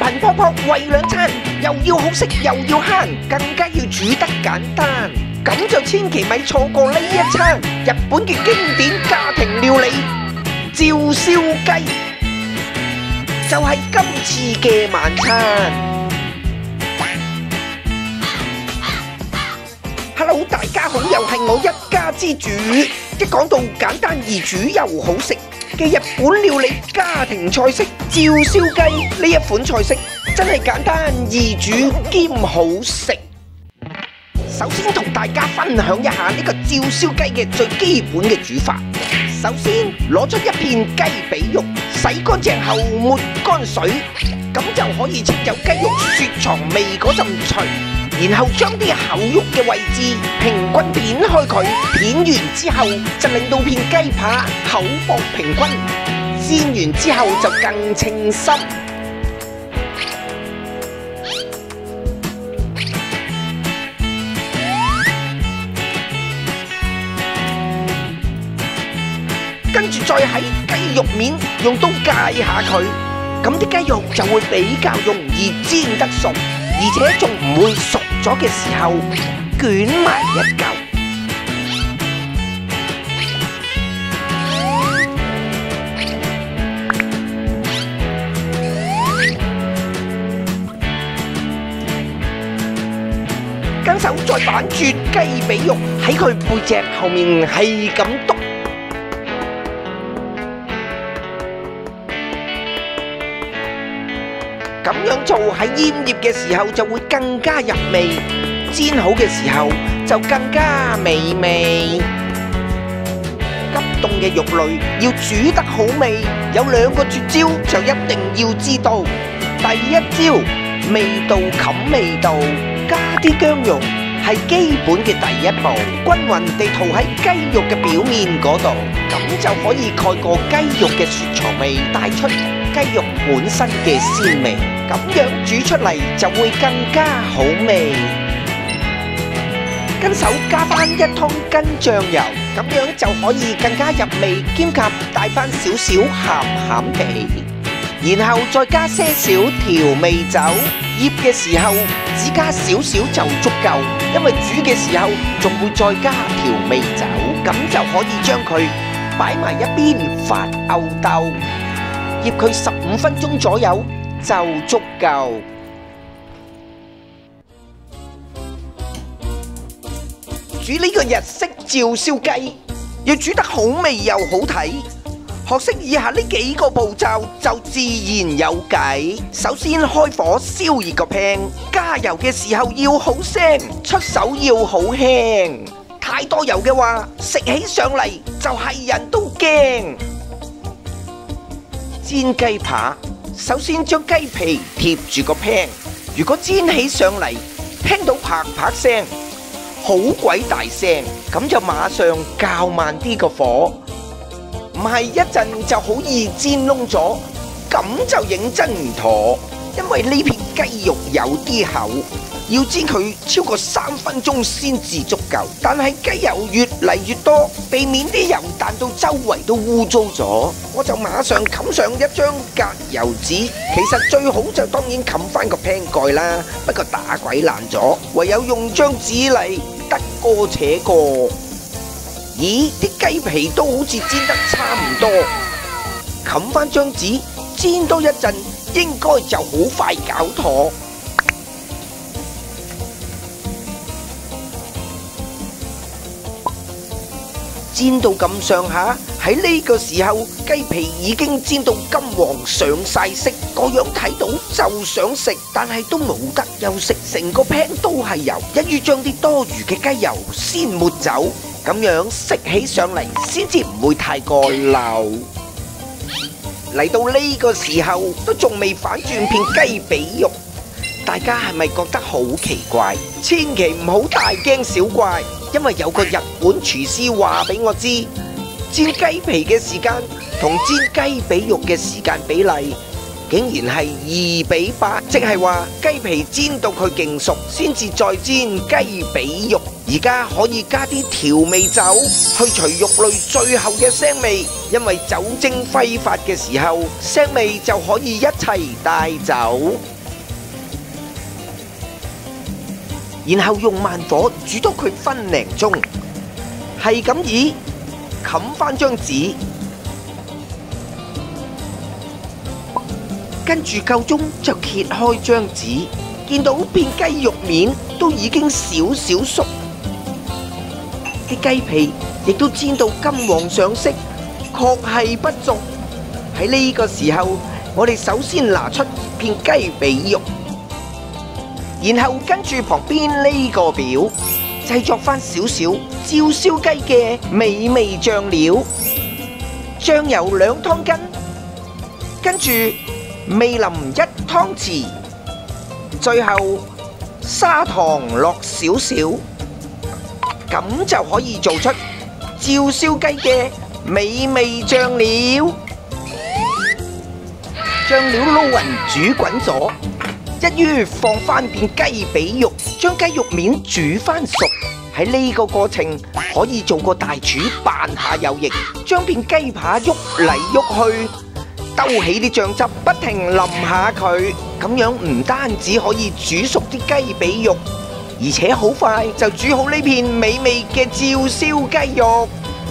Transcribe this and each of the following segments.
頻撲撲為兩餐，又要好食又要慳，更加要煮得簡單。咁就千祈咪錯過呢一餐日本嘅經典家庭料理照燒雞，就係今次嘅晚餐。Hello， 大家好，又係我一家之主。一講到簡單易煮又好食嘅日本料理家庭菜式照燒雞，呢一款菜式真係簡單易煮兼好食。首先同大家分享一下呢個照燒雞嘅最基本嘅煮法。首先攞出一片雞髀肉，洗乾淨後抹乾水，咁就可以清走雞肉雪藏味嗰陣除。然後將啲厚肉嘅位置平均片開佢，片完之後就令到片雞扒厚薄平均，煎完之後就更稱心。跟住再喺雞肉面用刀界下佢，咁啲雞肉就會比較容易煎得熟。而且仲唔會熟咗嘅時候捲埋一嚿。跟手再反轉雞髀肉喺佢背脊後面係咁篤。咁樣做喺醃醃嘅時候就會更加入味，煎好嘅時候就更加美味。急凍嘅肉類要煮得好味，有兩個絕招就一定要知道。第一招，味道冚味道，加啲薑蓉係基本嘅第一步，均勻地塗喺雞肉嘅表面嗰度，咁就可以蓋過雞肉嘅雪藏味，帶出雞肉本身嘅鮮味，咁樣煮出嚟就會更加好味。跟手加翻一湯羹醬油，咁樣就可以更加入味，兼夾帶翻少少鹹鹹地，然後再加些少調味酒，醃嘅時候只加少少就足夠，因為煮嘅時候仲會再加調味酒，咁就可以將佢擺埋一邊發吽竇。醃佢15分鐘左右就足夠。煮呢個日式照燒雞，要煮得好味又好睇，學識以下呢幾個步驟就自然有計。首先開火燒熱個 pan， 加油嘅時候要好聲，出手要好輕。太多油嘅話，食起上嚟就係人都驚。煎雞扒，首先將雞皮貼住個 pan， 如果煎起上嚟聽到啪啪聲，好鬼大聲，咁就馬上較慢啲個火，唔係一陣就好易煎燶咗，咁就認真唔妥。因為呢片雞肉有啲厚，要煎佢超過3分鐘先至足夠。但係雞油越嚟越多，避免啲油彈到周圍都污糟咗，我就馬上冚上一張隔油紙。其實最好就當然冚翻個 pan 蓋啦，不過打鬼爛咗，唯有用張紙嚟得過且過。咦，啲雞皮都好似煎得差唔多，冚翻張紙煎多一陣，應該就好快搞妥。煎到咁上下，喺呢個時候雞皮已經煎到金黃上晒色，個樣睇到就想食，但係都冇得休息，成個 pan 都係油，一於將啲多餘嘅雞油先抹走，咁樣食起上嚟先至唔會太過漏。嚟到呢個時候都仲未反轉片雞髀肉，大家係咪覺得好奇怪？千祈唔好大驚小怪，因為有個日本廚師話俾我知，煎雞皮嘅時間同煎雞髀肉嘅時間比例竟然係2:8，即係話雞皮煎到佢勁熟先至再煎雞髀肉。而家可以加啲調味酒去除肉類最後嘅腥味，因為酒精揮發嘅時候，腥味就可以一齊帶走。 然後用慢火煮到佢分零鐘，係咁以冚返張紙，跟住夠鐘就揭開張紙，見到片雞肉面都已經少少熟，啲雞皮亦都煎到金黃上色，確係不俗。喺呢個時候，我哋首先拿出片雞髀肉，然後跟住旁邊呢個表製作返少少照燒雞嘅美味醬料，醬油2湯羹，跟住味淋1湯匙，最後砂糖落少少，咁就可以做出照燒雞嘅美味醬料。醬料撈勻煮滾咗，一於放返片雞髀肉，將雞肉面煮返熟。喺呢個過程可以做個大廚扮下有型，將片雞扒喐嚟喐去，兜起啲醬汁，不停淋下佢，咁樣唔單止可以煮熟啲雞髀肉，而且好快就煮好呢片美味嘅照燒雞肉。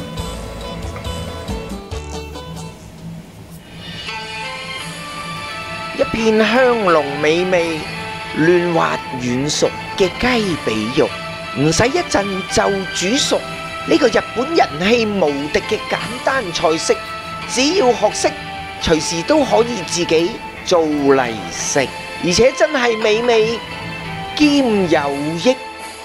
一片香濃美味、嫩滑軟熟嘅雞髀肉，唔使一陣就煮熟。呢個日本人氣無敵嘅簡單菜式，只要學識，隨時都可以自己做嚟食，而且真係美味兼有益。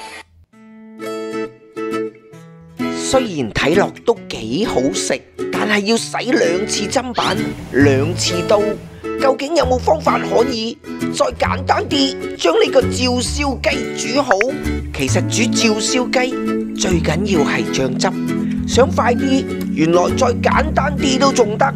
雖然睇落都幾好食，但係要洗2次砧板、2次刀。究竟有冇方法可以再簡單啲，將呢個照燒雞煮好？其實煮照燒雞最緊要係醬汁，想快啲，原來再簡單啲都仲得。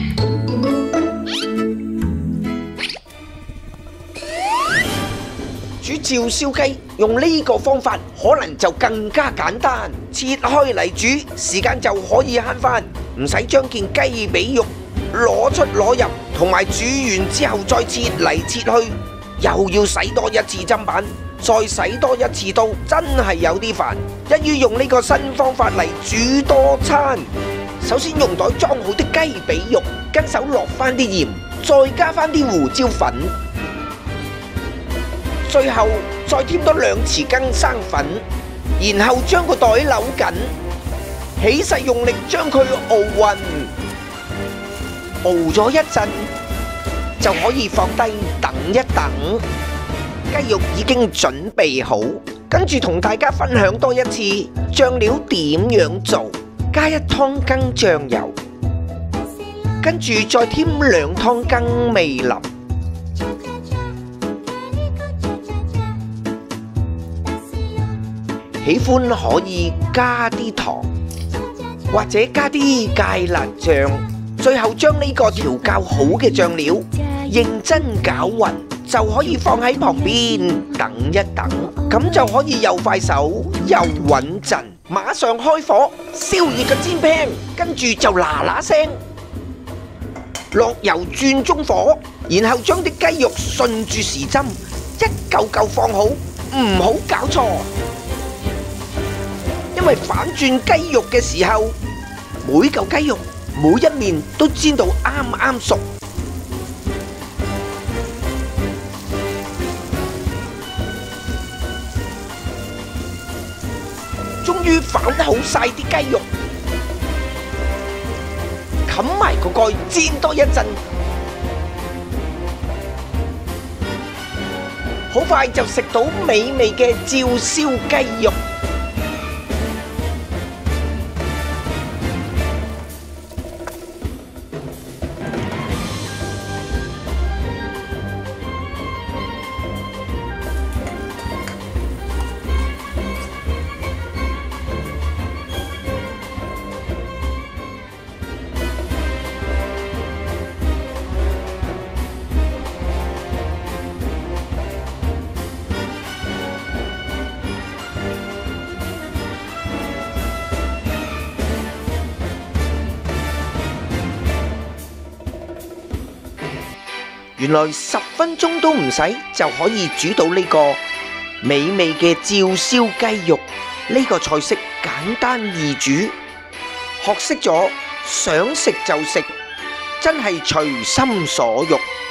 煮照燒雞用呢個方法可能就更加簡單，切開嚟煮，時間就可以慳返，唔使將件雞髀肉攞出攞入，同埋煮完之後再切嚟切去，又要洗多1次砧板，再洗多1次刀，真係有啲煩。一於用呢個新方法嚟煮多餐。首先用袋裝好啲雞髀肉，跟手落返啲鹽，再加返啲胡椒粉，最後再添多2匙羹生粉，然後將個袋扭緊，起勢用力將佢熬勻。熬咗一陣就可以放低等一等，雞肉已經準備好。跟住同大家分享多一次醬料點樣做，加1湯羹醬油，跟住再添2湯羹味淋，喜歡可以加啲糖或者加啲芥辣醬。最後將呢個調校好嘅醬料認真攪勻，就可以放喺旁邊等一等，咁就可以又快手又穩陣。馬上開火，燒熱個煎 pan，跟住就嗱嗱聲落油轉中火，然後將啲雞肉順住時針一嚿嚿放好，唔好搞錯，因為反轉雞肉嘅時候，每嚿雞肉每一面都煎到啱啱熟，終於反好晒啲雞肉，冚埋個蓋煎多一陣，好快就食到美味嘅照燒雞肉。原來10分鐘都唔使就可以煮到呢個美味嘅照燒雞肉，呢個菜式簡單易煮，學識咗想食就食，真係隨心所欲。